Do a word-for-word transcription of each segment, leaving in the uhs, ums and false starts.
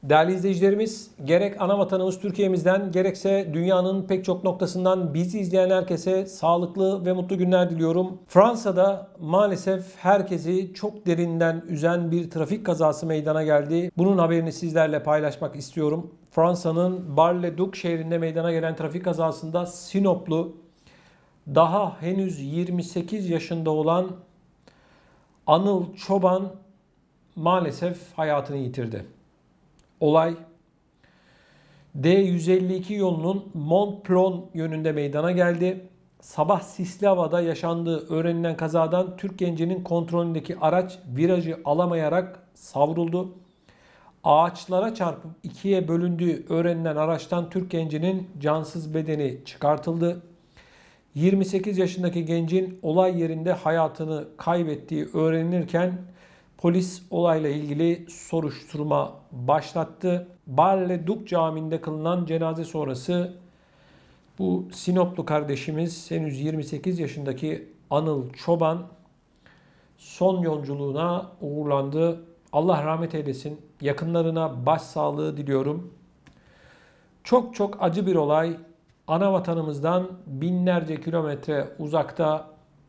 Değerli izleyicilerimiz, gerek ana vatanımız Türkiye'mizden gerekse dünyanın pek çok noktasından bizi izleyen herkese sağlıklı ve mutlu günler diliyorum. Fransa'da maalesef herkesi çok derinden üzen bir trafik kazası meydana geldi. Bunun haberini sizlerle paylaşmak istiyorum. Fransa'nın Bar-le-Duc şehrinde meydana gelen trafik kazasında Sinoplu, daha henüz yirmi sekiz yaşında olan Anıl Çoban maalesef hayatını yitirdi. Olay D yüz elli iki yolunun Montplon yönünde meydana geldi. Sabah sisli havada yaşandığı öğrenilen kazadan Türk gencinin kontrolündeki araç virajı alamayarak savruldu. Ağaçlara çarpıp ikiye bölündüğü öğrenilen araçtan Türk gencinin cansız bedeni çıkartıldı. yirmi sekiz yaşındaki gencin olay yerinde hayatını kaybettiği öğrenilirken polis olayla ilgili soruşturma başlattı. Bar-le-Duc Camii'nde kılınan cenaze sonrası bu Sinoplu kardeşimiz henüz yirmi sekiz yaşındaki Anıl Çoban son yolculuğuna uğurlandı. Allah rahmet eylesin. Yakınlarına başsağlığı diliyorum. Çok çok acı bir olay. Ana vatanımızdan binlerce kilometre uzakta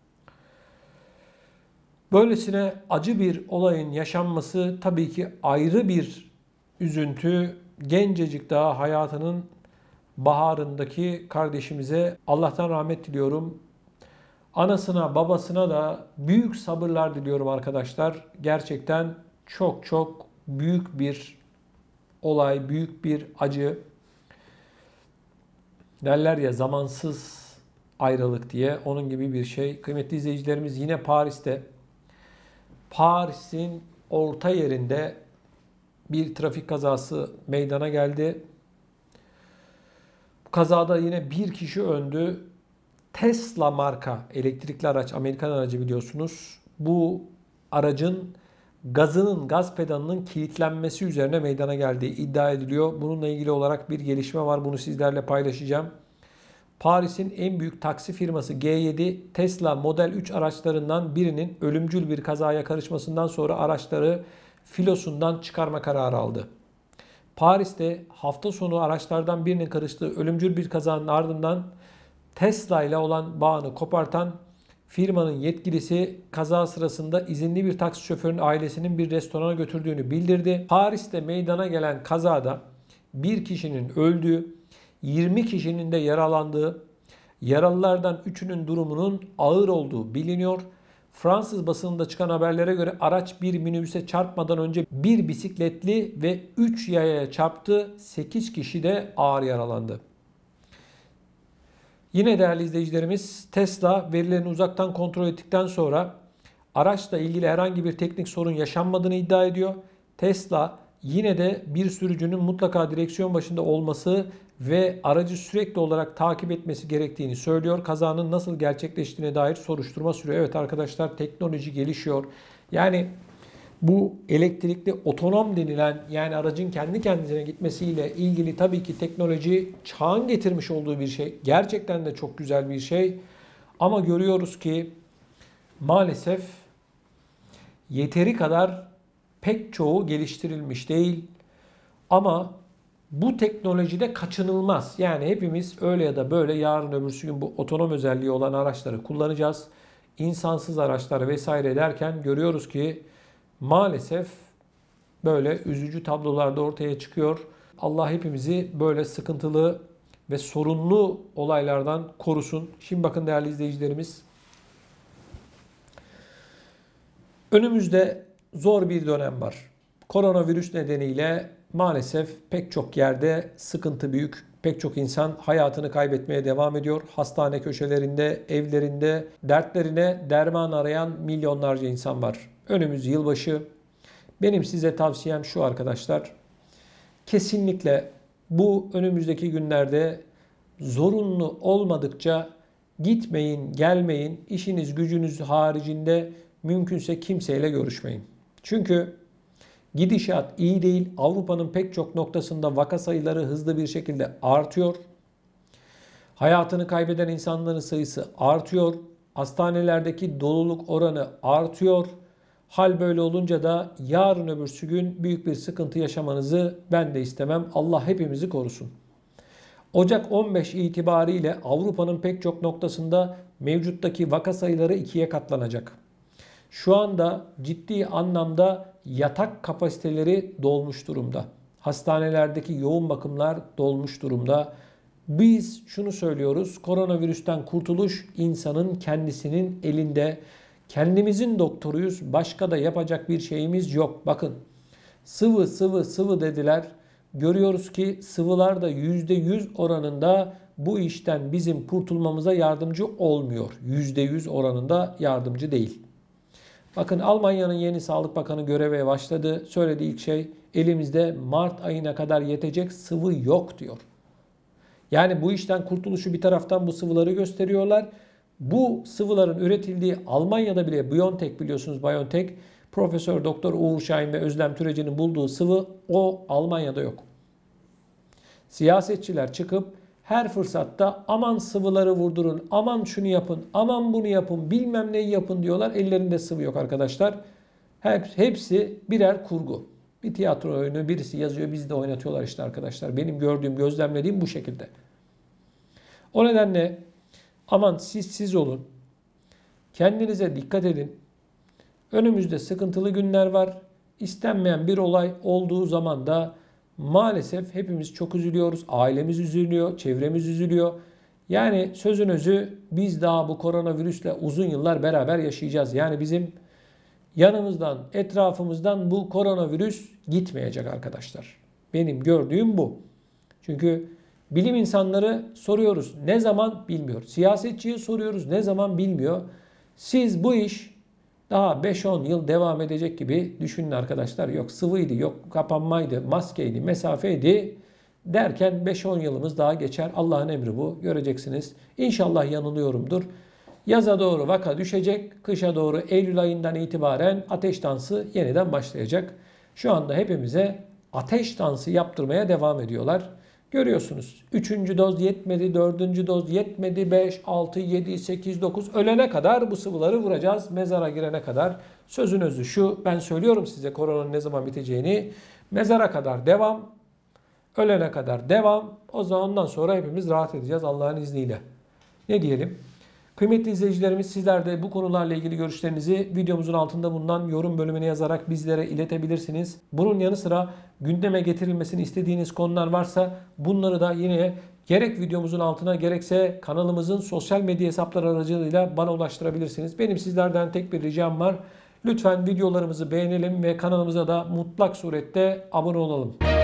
böylesine acı bir olayın yaşanması tabii ki ayrı bir üzüntü. Gencecik daha hayatının baharındaki kardeşimize Allah'tan rahmet diliyorum. Anasına, babasına da büyük sabırlar diliyorum arkadaşlar. Gerçekten çok çok büyük bir olay, büyük bir acı. Derler ya zamansız ayrılık diye, onun gibi bir şey. Kıymetli izleyicilerimiz, yine Paris'te, Paris'in orta yerinde bir trafik kazası meydana geldi. Bu kazada yine bir kişi öldü. Tesla marka elektrikli araç, Amerikan aracı biliyorsunuz. Bu aracın gazının, gaz pedalının kilitlenmesi üzerine meydana geldiği iddia ediliyor. Bununla ilgili olarak bir gelişme var. Bunu sizlerle paylaşacağım. Paris'in en büyük taksi firması G yedi, Tesla Model üç araçlarından birinin ölümcül bir kazaya karışmasından sonra araçları filosundan çıkarma kararı aldı. Paris'te hafta sonu araçlardan birinin karıştığı ölümcül bir kazanın ardından Tesla ile olan bağını kopartan firmanın yetkilisi kaza sırasında izinli bir taksi şoförünün ailesinin bir restorana götürdüğünü bildirdi. Paris'te meydana gelen kazada bir kişinin öldüğü, yirmi kişinin de yaralandığı, yaralılardan üçünün durumunun ağır olduğu biliniyor. Fransız basınında çıkan haberlere göre araç bir minibüse çarpmadan önce bir bisikletli ve üç yayaya çarptı. sekiz kişi de ağır yaralandı. Yine değerli izleyicilerimiz, Tesla verilerini uzaktan kontrol ettikten sonra araçla ilgili herhangi bir teknik sorun yaşanmadığını iddia ediyor. Tesla yine de bir sürücünün mutlaka direksiyon başında olması ve aracı sürekli olarak takip etmesi gerektiğini söylüyor. Kazanın nasıl gerçekleştiğine dair soruşturma sürüyor. Evet arkadaşlar, teknoloji gelişiyor. Yani bu elektrikli otonom denilen, yani aracın kendi kendine gitmesiyle ilgili tabii ki teknoloji çağın getirmiş olduğu bir şey. Gerçekten de çok güzel bir şey. Ama görüyoruz ki maalesef yeteri kadar pek çoğu geliştirilmiş değil. Ama bu teknolojide kaçınılmaz. Yani hepimiz öyle ya da böyle yarın öbürsü gün bu otonom özelliği olan araçları kullanacağız. İnsansız araçlar vesaire derken görüyoruz ki maalesef böyle üzücü tablolar da ortaya çıkıyor. Allah hepimizi böyle sıkıntılı ve sorunlu olaylardan korusun. Şimdi bakın değerli izleyicilerimiz, önümüzde zor bir dönem var. Koronavirüs nedeniyle maalesef pek çok yerde sıkıntı büyük. Pek çok insan hayatını kaybetmeye devam ediyor. Hastane köşelerinde, evlerinde dertlerine derman arayan milyonlarca insan var. Önümüz yılbaşı. Benim size tavsiyem şu arkadaşlar. Kesinlikle bu önümüzdeki günlerde zorunlu olmadıkça gitmeyin, gelmeyin. İşiniz gücünüz haricinde mümkünse kimseyle görüşmeyin. Çünkü gidişat iyi değil. Avrupa'nın pek çok noktasında vaka sayıları hızlı bir şekilde artıyor. Hayatını kaybeden insanların sayısı artıyor. Hastanelerdeki doluluk oranı artıyor. Hal böyle olunca da yarın öbürsü gün büyük bir sıkıntı yaşamanızı ben de istemem. Allah hepimizi korusun. Ocak on beş itibariyle Avrupa'nın pek çok noktasında mevcuttaki vaka sayıları ikiye katlanacak. Şu anda ciddi anlamda yatak kapasiteleri dolmuş durumda. Hastanelerdeki yoğun bakımlar dolmuş durumda. Biz şunu söylüyoruz. Koronavirüsten kurtuluş insanın kendisinin elinde. Kendimizin doktoruyuz. Başka da yapacak bir şeyimiz yok. Bakın sıvı sıvı sıvı dediler. Görüyoruz ki sıvılar da yüzde yüz oranında bu işten bizim kurtulmamıza yardımcı olmuyor. yüzde yüz oranında yardımcı değil. Bakın Almanya'nın yeni Sağlık Bakanı göreve başladı. Söylediği ilk şey elimizde Mart ayına kadar yetecek sıvı yok diyor. Yani bu işten kurtuluşu bir taraftan bu sıvıları gösteriyorlar. Bu sıvıların üretildiği Almanya'da bile BioNTech biliyorsunuz BioNTech Profesör Doktor Uğur Şahin ve Özlem Türeci'nin bulduğu sıvı o Almanya'da yok. Siyasetçiler çıkıp her fırsatta aman sıvıları vurdurun, aman şunu yapın, aman bunu yapın, bilmem neyi yapın diyorlar. Ellerinde sıvı yok arkadaşlar. Hepsi birer kurgu. Bir tiyatro oyunu birisi yazıyor, biz de oynatıyorlar işte arkadaşlar. Benim gördüğüm, gözlemlediğim bu şekilde. O nedenle aman siz siz olun. Kendinize dikkat edin. Önümüzde sıkıntılı günler var. İstenmeyen bir olay olduğu zaman da maalesef hepimiz çok üzülüyoruz. Ailemiz üzülüyor, çevremiz üzülüyor. Yani sözün özü biz daha bu koronavirüsle uzun yıllar beraber yaşayacağız. Yani bizim yanımızdan, etrafımızdan bu koronavirüs gitmeyecek arkadaşlar. Benim gördüğüm bu. Çünkü bilim insanları soruyoruz ne zaman bilmiyor. Siyasetçiye soruyoruz ne zaman bilmiyor. Siz bu iş daha beş on yıl devam edecek gibi düşünün arkadaşlar. Yok sıvıydı, yok kapanmaydı, maskeydi, mesafeydi derken beş on yılımız daha geçer. Allah'ın emri bu. Göreceksiniz. İnşallah yanılıyorumdur. Yaza doğru vaka düşecek. Kışa doğru Eylül ayından itibaren ateş dansı yeniden başlayacak. Şu anda hepimize ateş dansı yaptırmaya devam ediyorlar. Görüyorsunuz. Üçüncü doz yetmedi, dördüncü doz yetmedi, beş, altı, yedi, sekiz, dokuz ölene kadar bu sıvıları vuracağız. Mezara girene kadar. Sözün özü şu, ben söylüyorum size koronanın ne zaman biteceğini. Mezara kadar devam, ölene kadar devam. O zaman ondan sonra hepimiz rahat edeceğiz Allah'ın izniyle. Ne diyelim? Kıymetli izleyicilerimiz sizler de bu konularla ilgili görüşlerinizi videomuzun altında bulunan yorum bölümüne yazarak bizlere iletebilirsiniz. Bunun yanı sıra gündeme getirilmesini istediğiniz konular varsa bunları da yine gerek videomuzun altına gerekse kanalımızın sosyal medya hesapları aracılığıyla bana ulaştırabilirsiniz. Benim sizlerden tek bir ricam var. Lütfen videolarımızı beğenelim ve kanalımıza da mutlak surette abone olalım.